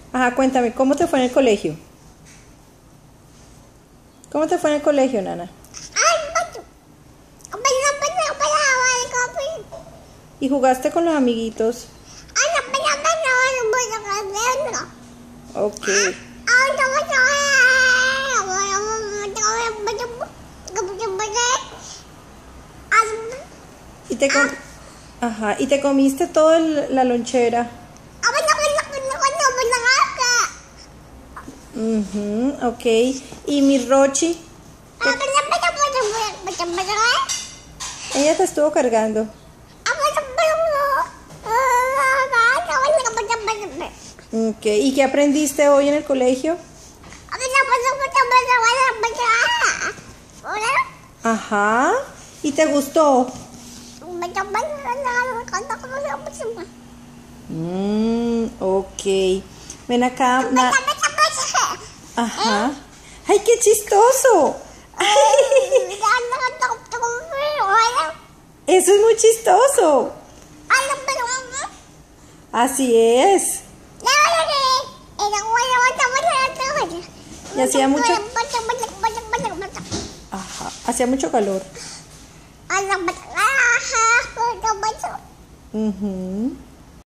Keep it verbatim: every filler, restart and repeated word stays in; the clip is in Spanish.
Ajá, cuéntame, ¿cómo te fue en el colegio? ¿Cómo te fue en el colegio, Nana? ¿Y jugaste con los amiguitos? Ok. ¿Y te, com Ajá. ¿Y te comiste toda la lonchera? Mhm, ok. ¿Y mi Rochi? Ella te estuvo cargando. Ok. ¿Y qué aprendiste hoy en el colegio? Ajá. ¿Y te gustó? Mmm, ok. Ven acá. Na Ajá. ¡Ay, qué chistoso! Eso es muy chistoso. Así es. Y hacía mucho... Ajá. Hacía mucho calor. Mhm.